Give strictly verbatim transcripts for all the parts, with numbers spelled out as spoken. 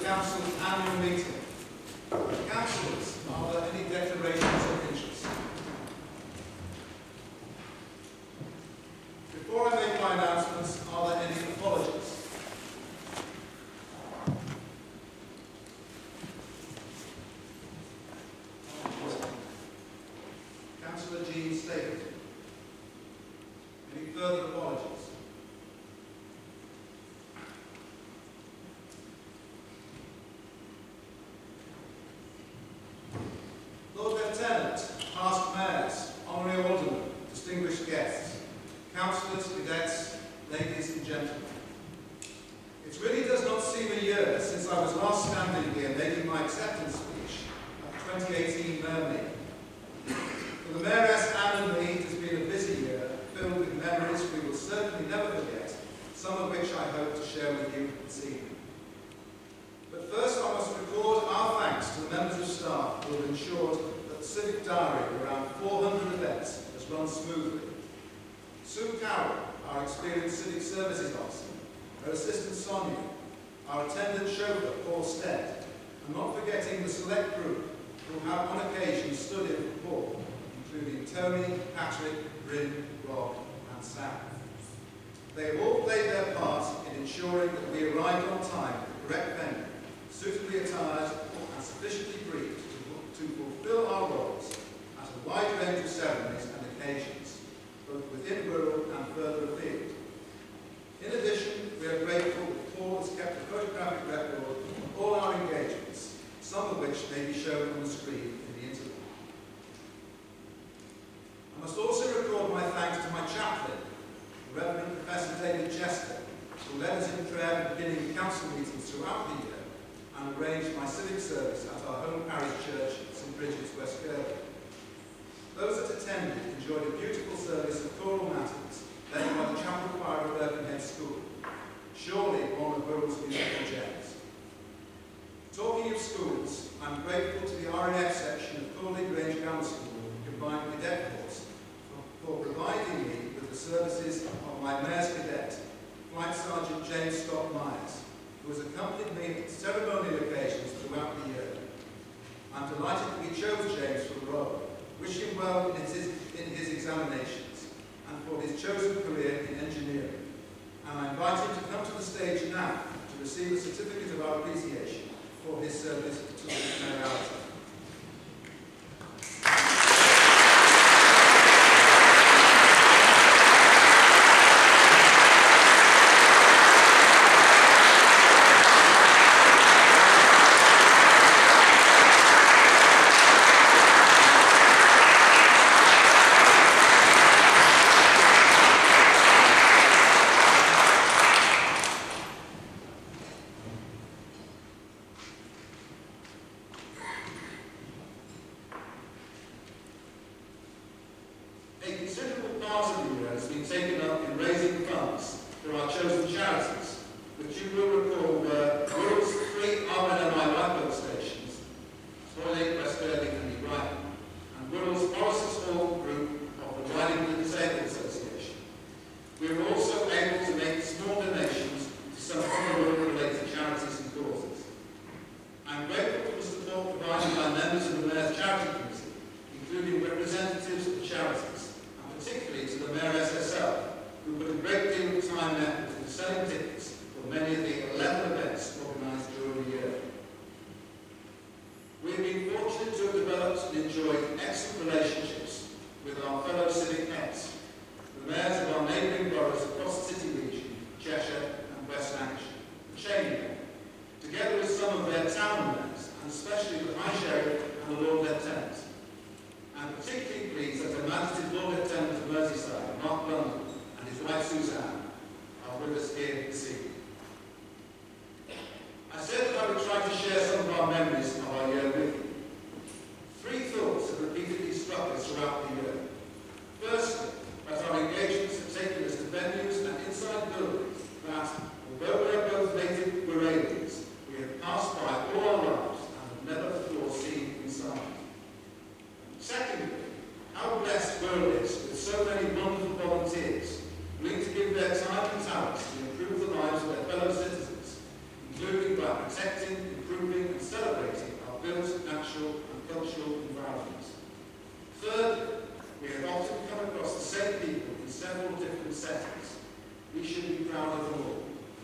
Council's annual meeting. Councillors, are there any declarations of interest? Before I make my announcements, are there any apologies? Councillor Jean Stapleton. Any further apologies? Lord Lieutenant, past mayors, honorary aldermen, distinguished guests, councillors, cadets, ladies and gentlemen. It really does not seem a year since I was last standing here making my acceptance speech at the twenty eighteen Mayor meeting. For the Mayoress Anne and me, it has been a busy year, filled with memories we will certainly never forget, some of which I hope to share with you this evening. But first I must record our thanks to the members of staff who have ensured that the Civic Diary of around four hundred events has run smoothly. Sue Carroll, our experienced Civic Services Officer, her assistant Sonia, our attendant chauffeur Paul Stead, and not forgetting the select group who have on occasion stood in for Paul, including Tony, Patrick, Bryn, Rob and Sam. They have all played their part in ensuring that we arrived on time at the correct venue, suitably attired and sufficiently briefed to, to fulfil our roles at a wide range of ceremonies and occasions, both within Wirral and further afield. In addition, we are grateful that Paul has kept a photographic record of all our engagements, some of which may be shown on the screen in the interval. I must also record my thanks to my chaplain, the Reverend Professor David Chester, who led us in prayer at the beginning of council meetings throughout the year and arranged my civic service at our home parish church, St Bridget's, West Kirby. Those that attended enjoyed a beautiful service of choral matters led by the chapel choir of Birkenhead School, surely one of Wirral's musical gems. Talking of schools, I'm grateful to the R N F section of Corley Grange Grammar School Combined Cadet Course for providing me with the services of my Mayor's Cadet, Flight Sergeant James Scott Myers, who has accompanied me at ceremonial occasions throughout the year. I'm delighted that we chose James for the role, wish him well in his, in his examinations and for his chosen career in engineering. And I invite him to come to the stage now to receive a certificate of our appreciation for his service to the mayoralty. Protecting, settings. We should be proud of them all.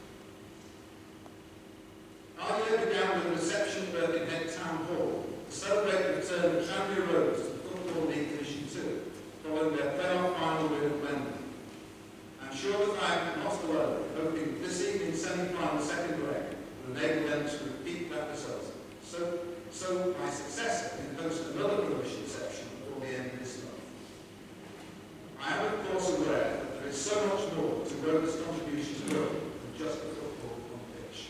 Our year began with a reception at Birkenhead Town Hall to celebrate the return of Tranmere Rovers to the Football League Division two, following their playoff final win at Wembley. I'm sure that I am not alone, hoping that this evening's semi-final second leg will enable them to repeat that result. So, so my successor can host another rubbish reception before the end of this month. I am of course aware that there is so much more to Rovers' contribution to Europe than just the football on the pitch.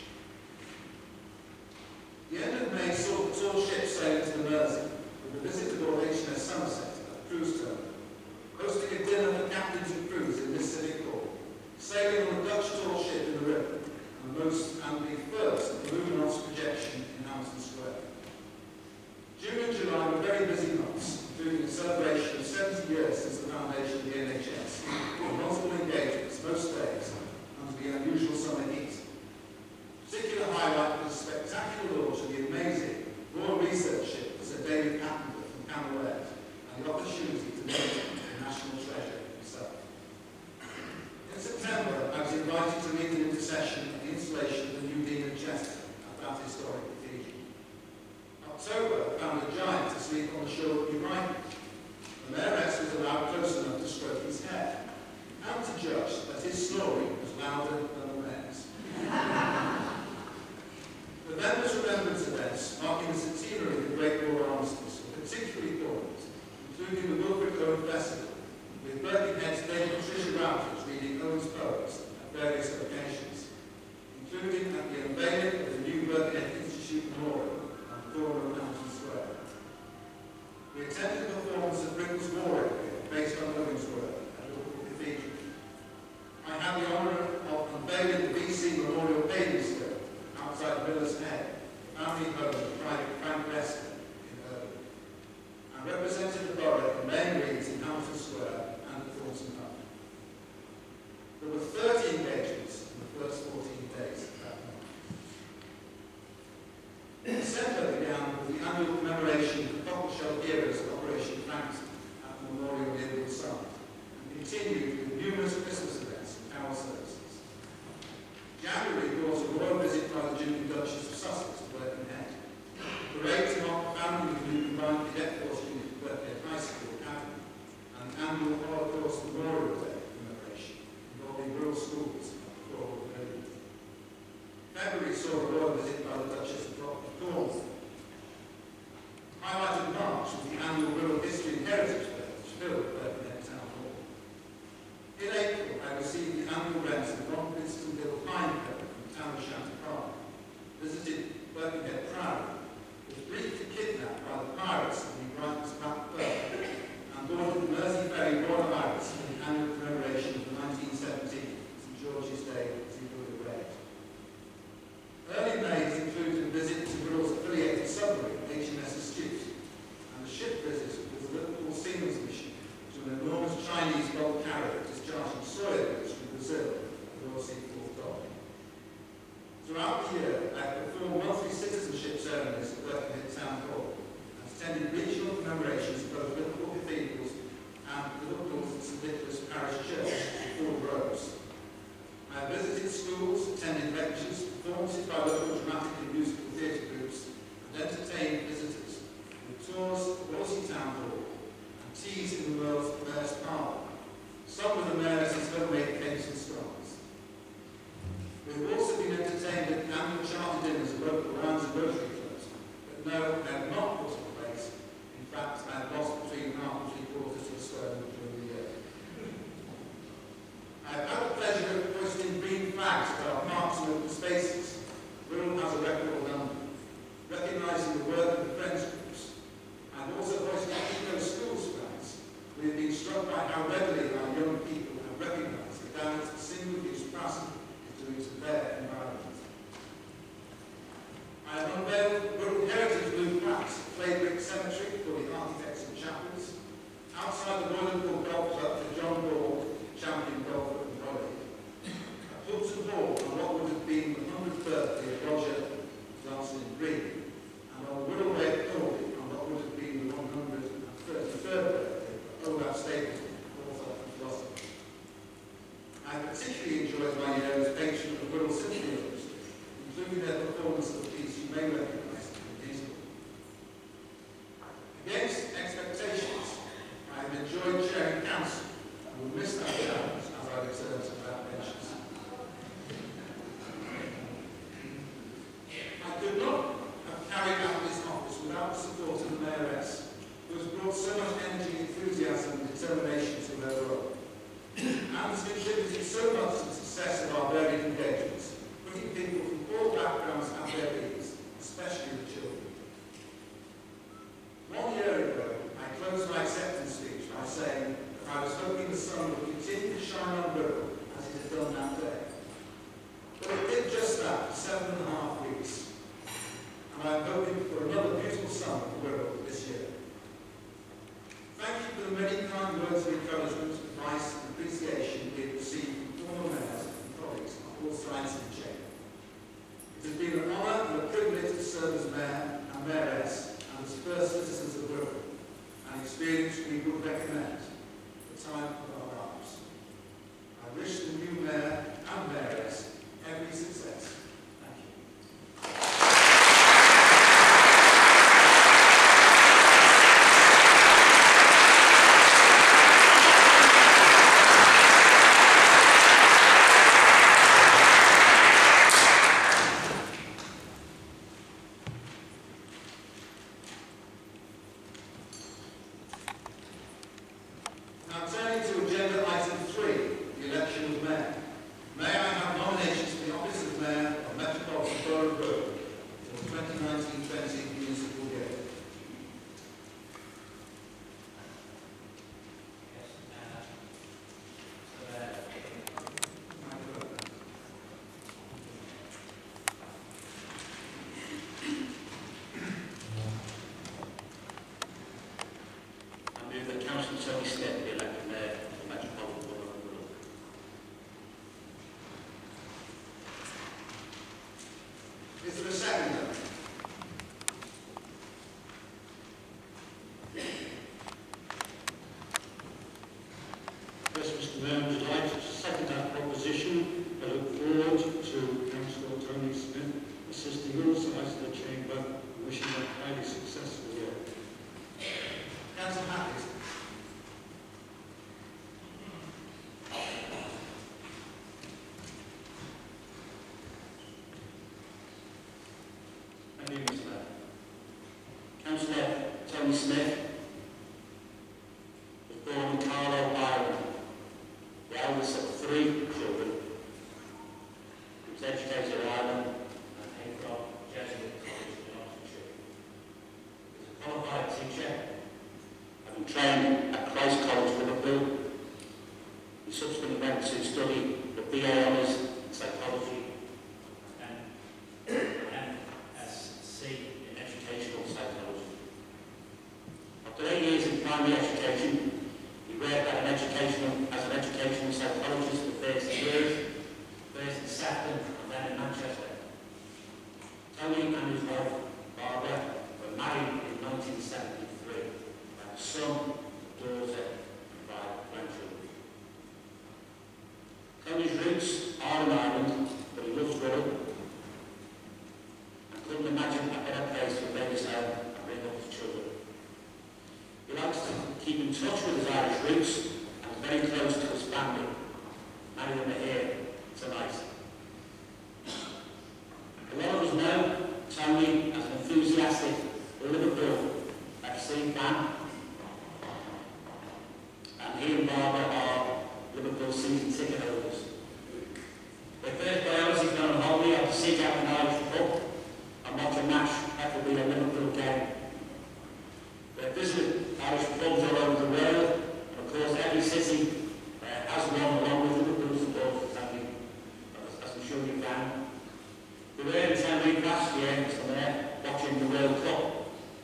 The end of May saw the tall ship sail into the Mersey with a visit aboard H M S Somerset at the cruise terminal, hosting a dinner for captains and crews in this civic hall, sailing on a Dutch tall ship in the river, and the, most, and the first luminous projection in Hamilton Square. June and July were very busy months, including a celebration of seventy years since the foundation of the N H S, with multiple engagements most days under the unusual summer heat. Particular highlight was the spectacular launch of the amazing Royal Research Ship for Sir David Attenborough from Camberwell, and the opportunity to meet the national treasure himself. In September, I was invited to lead an intercession at the installation of the new Dean of Chester at that historic cathedral. October found a giant asleep on the shore of New Brighton. The mayoress was allowed close enough to stroke his hair, and to judge that his snoring was louder than the mayor's. The members' remembrance events marking the centenary of the Great War Armistice were particularly important, including the Wilfrid Owen Festival, with Birkenhead's Dame Patricia Routledge reading Owen's poems at various locations, including at the unveiling of the new Birkenhead Institute Memorial on the corner of Hamilton Square. We attended a performance of Britain's War Requiem based on Owen's work at Liverpool Cathedral. I had the honour of unveiling the B C Memorial Paving Stone outside Miller's Head, family home of Private Frank Lester in Irvine, and represented the borough in main reads in Hamilton Square and at Thornton Hub. There were thirty engagements in the first fourteen days of that month. December began with the annual commemoration of the Cockleshell heroes of Operation Frankton at the Memorial near Woolside, and continued with numerous Christmas events and carol services. January brought a royal visit by the Duke and Duchess of Sussex to Birkenhead. Parades marked the founding of the new combined cadet force unit at Birkenhead High School Academy, and an annual Holocaust Memorial Day commemoration involving rural schools at the Floral Pavilion. February saw a royal visit by the Duchess of Cornwall. Highlight of March was the annual Rural History and Heritage Day, which filled Birkenhead Town Hall. In April, I received the annual rent of Ron Winstonville Pine Cone from Town of Shanty Park, visited Birkenhead Priory, was briefly kidnapped by the pirates of the Brighton's Back Burn, and boarded the Mersey Ferry Royal Iris for the annual commemoration of the nineteen seventeen Saint George's Day as he would have read. Early May has included a visit to Wirral's affiliated submarine, H M S Astute, and a ship visit with the Liverpool Seamen's Mission to an enormous Chinese bulk carrier discharging soya goods from Brazil at the Wallasey Fourth Dock. Throughout the year, I have performed monthly citizenship ceremonies at Birkenhead Town Hall and attended regional commemorations of both Liverpool cathedrals and Liverpool's Saint Nicholas Parish Church in Ford Rose. I have visited schools, attended lectures, performances by local dramatic and musical theatre groups, and entertained visitors with tours of Wallasey Town Hall and teas in the world's Mayor's Parlour, some with the Mayor's homemade cakes and scones. We have also been entertained at annual charter dinners of local Lions and Rotary clubs, but no, I have not put in place. In fact, I have lost between half and three quarters of a stone during the year. I have had the pleasure of hoisting green flags at our parks and open spaces. Wirral has a record number, recognising the work of the Friends groups. I have also hoisted Eco Schools flags. We have been struck by how readily our young people have recognised the damage that single-use plastic is doing to their environment. I have unveiled Wirral Heritage Blue plaques at Claybrick Cemetery for the architects and chapels, outside the Royal Golf Club for John Ball, champion golfer and volley, at Hudson Hall on what would have been the hundredth birthday of Roger Johnson Green, and on Wirral Lake Colby on what would have been the one hundred thirty-third birthday of Olaf Stapleton, author and philosopher. and I am hoping for another beautiful summer for Wirral this year. Thank you for the many kind words of encouragement, advice and appreciation we have received from former mayors and colleagues on all sides of the chain. It has been an honour and a privilege to serve as Mayor and Mayoress and as first citizens of Wirral, an experience we would recommend at the time of our lives. I wish the new Mayor and Mayoress every success. Thank you. Now turning to agenda item three, the election of Mayor. May I have nominations for the office of Mayor of Metropolitan Borough of Wirral for the twenty nineteen twenty municipal year? I move that Councillor Tony Smith be elected Mayor of Metropolitan Borough of Wirral. Is there a seconder? Yes, Mister Mayor, I would like to second that proposition. I look forward to Councillor Tony Smith assisting all sides of the chamber and wishing them a highly successful year. Councillor Hackett. Thank you, Mister Mayor. Councillor Tony Smith was born in Carlo, Ireland, the eldest of three children. He was educated in Ireland and came from Jesuit College in Oxfordshire. He was a qualified teacher, having trained at Christ College, Liverpool. He subsequently went to study the B A Honours in Psychology and M S c in Educational Psychology. After eight years in primary education, he worked at an educational, as an educational psychologist for thirty years, first in Seacombe and then in Manchester. Tony and his wife, Barbara, were married in nineteen seventy-three. They had a son, a daughter, and five grandchildren. Tony's roots are in Ireland, but he loves Wirral. Couldn't imagine a better place to raise his home and bring up his children. He likes to keep in touch with his Irish roots and is very close to his family. Many of them are here tonight. A lot of us know Tony as an enthusiastic Liverpool F C fan, and he and Barbara are Liverpool season ticket holders. Their first priority is going on holiday after Seacombe and Irish pub and watch a match, that will be a Liverpool game. They visit Irish pubs all over the world, and of course every city uh, has one along with Liverpool supporters, as, you, as, as I'm sure you can. We were in Tenerife last year, Mister Mayor, watching the World Cup.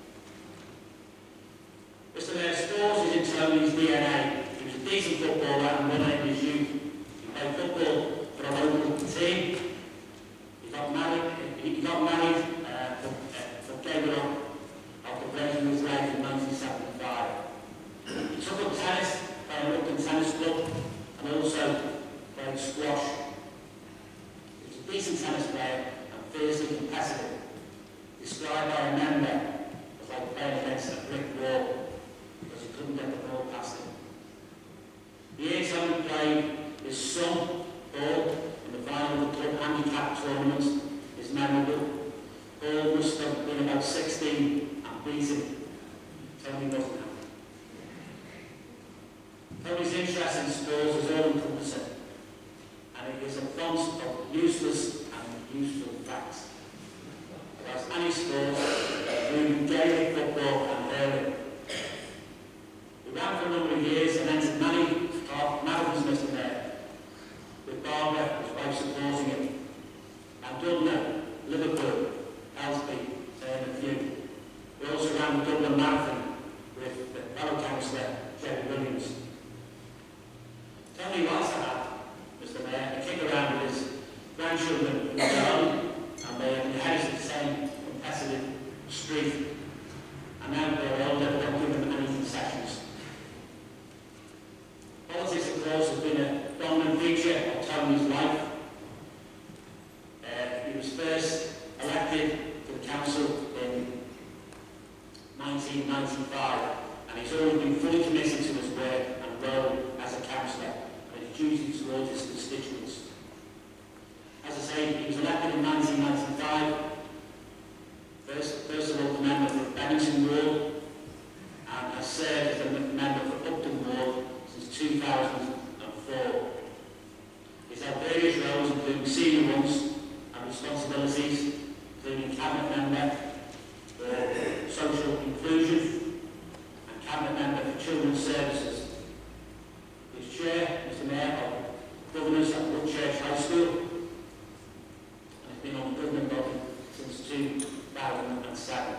Mister Mayor, sports is in Tony's D N A. He was a decent footballer and won in his youth. He played football for a local team. He got married. He got married uh, for, uh, for David after breaking his leg in nineteen seventy-five. He took up tennis, playing at Upton Tennis Club, and also played squash. He was a decent tennis player and fiercely competitive. Described by a member as like playing against a brick wall because he couldn't get the ball past him. The year Tony played his son, Paul, in the final of the club handicap tournament is memorable. Paul must have been about sixteen and beat him. Tony wasn't happy. Tony's interest in sports is all-encompassing, and it is a font of useless and useful facts. As any sport, including Gaelic football and hurling. He ran for a number of years and entered many marathons, Mister Mayor, with Barbara, his wife, supporting him. And Dublin, Liverpool, Elsby, around the Dublin Marathon with the fellow councillor, Jerry Williams. Tony likes to have, Mister Mayor, a kick around with his grandchildren in the home, and they inherited the same competitive streak. And now they're older, they don't give them any concessions. Politics, of course, has been a dominant feature of Tony's life. Uh, he was first elected to the council in nineteen ninety-five, and he's always been fully committed to his work and role as a councillor and his duty towards his constituents. As I say, he was elected in nineteen ninety-five, first, first of all the member for Bennington Ward, and has served as a member for Upton Ward since two thousand four. He's had various roles, including senior ones and responsibilities, including cabinet member for social inclusion and cabinet member for children's services. He's chair, Mister Mayor, of governors at Woodchurch High School, and has been on the government body since two thousand seven.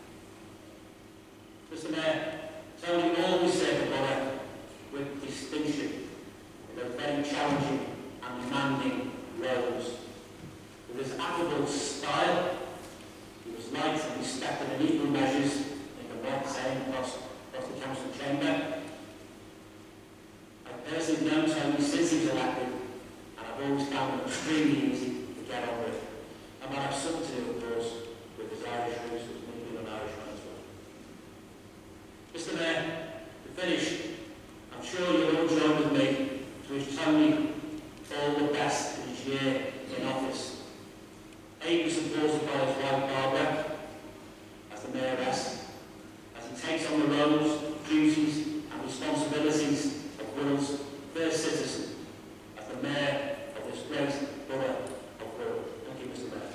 Mister Mayor, Tony always served the borough with distinction in a very challenging and demanding roles. With his affable style, he was liked and respected in equal measures, in the right saying, across, across the council chamber. I've personally known Tony since he was elected, and I've always found him extremely easy to get on with. I might have something to do, of course, with his Irish roots, with me being an Irishman as well. Mister Mayor, to finish, I'm sure you'll all join with me to wish Tony all the best in his year in office. Ably supported by his wife Barbara as the mayoress, as he takes on the roles, duties and responsibilities of Wirral's first citizen as the mayor of this great borough of Wirral. Thank you, Mister Mayor.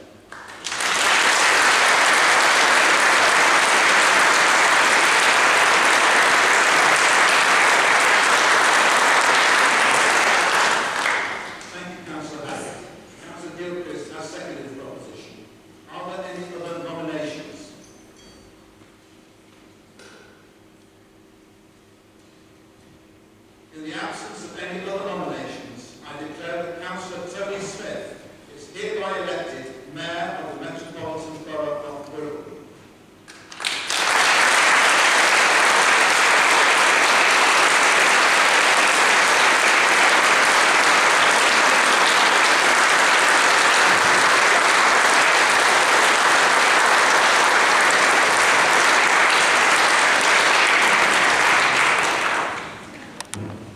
In the absence of any other nominations, I declare that Councillor Tony Smith is hereby elected Mayor of the Metropolitan Borough of Wirral.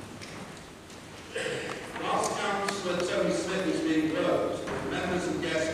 Tony Smith is being closed. Members and guests